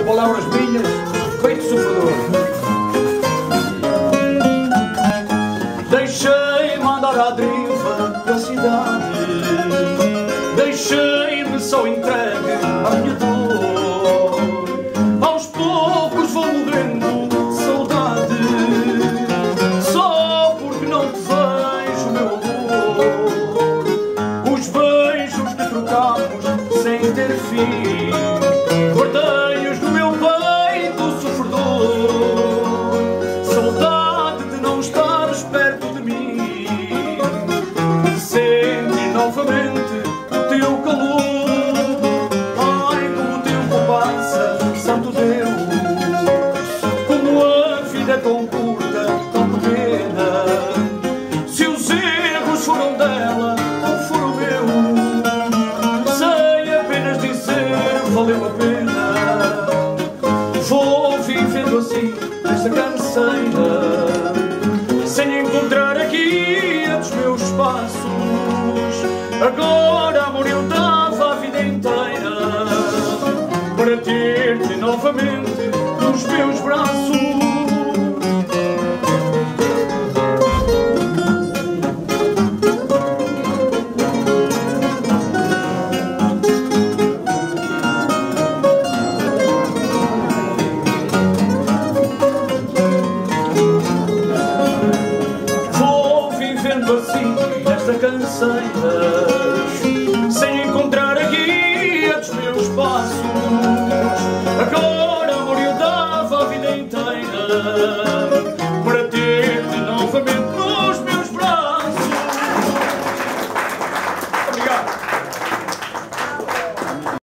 palavras minhas, feito sofredor. Deixei-me andar à deriva da cidade, deixei-me só entregue à minha dor. Aos poucos vou morrendo de saudade, só porque não te vejo, meu amor. Os beijos que trocamos sem ter fim, guardei-os no meu peito sofredor. Saudade de não estares perto de mim, de sentir novamente o teu calor. Ai, como o tempo passa, santo Deus, como a vida é tão curta, tão pequena. Se os erros foram dela ou foram meus, sei apenas dizer valeu a pena. Vou vivendo assim nesta canseira, sem encontrar aqui a dos meus passos. Agora, amor, eu dava a vida inteira para ter-te novamente nos meus braços.